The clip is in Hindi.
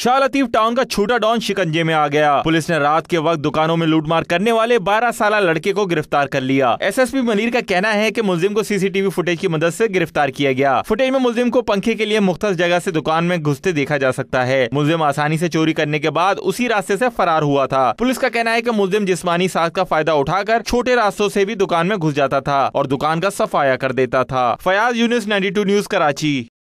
शाह लतीफ टाउन का छोटा डॉन शिकंजे में आ गया। पुलिस ने रात के वक्त दुकानों में लूटमार करने वाले 12 साल लड़के को गिरफ्तार कर लिया। एसएसपी मनीर का कहना है कि मुलजिम को सीसीटीवी फुटेज की मदद से गिरफ्तार किया गया। फुटेज में मुलजिम को पंखे के लिए मुख्तलिफ जगह से दुकान में घुसते देखा जा सकता है। मुलजिम आसानी से चोरी करने के बाद उसी रास्ते से फरार हुआ था। पुलिस का कहना है कि मुलजिम जिस्मानी साख का फायदा उठाकर छोटे रास्तों से भी दुकान में घुस जाता था और दुकान का सफाया कर देता था। फयाज यूनुस, 92 न्यूज, कराची।